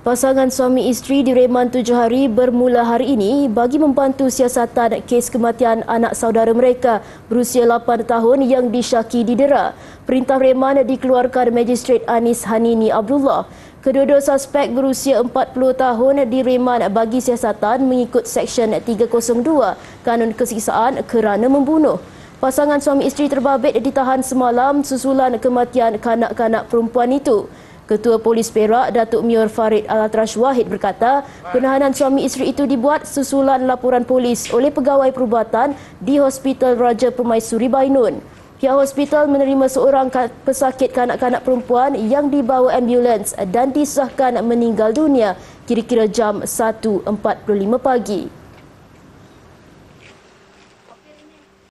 Pasangan suami isteri direman 7 hari bermula hari ini bagi membantu siasatan kes kematian anak saudara mereka berusia 8 tahun yang disyaki didera. Perintah reman dikeluarkan Magistrate Anis Hanini Abdullah. Kedua-dua suspek berusia 40 tahun direman bagi siasatan mengikut Seksyen 302 Kanun Kesiksaan kerana membunuh. Pasangan suami isteri terbabit ditahan semalam susulan kematian kanak-kanak perempuan itu. Ketua Polis Perak, Datuk Mior Farid Alatrash Wahid berkata, penahanan suami isteri itu dibuat susulan laporan polis oleh pegawai perubatan di Hospital Raja Permaisuri Bainun. Pihak hospital menerima seorang pesakit kanak-kanak perempuan yang dibawa ambulans dan disahkan meninggal dunia kira-kira jam 1.45 pagi.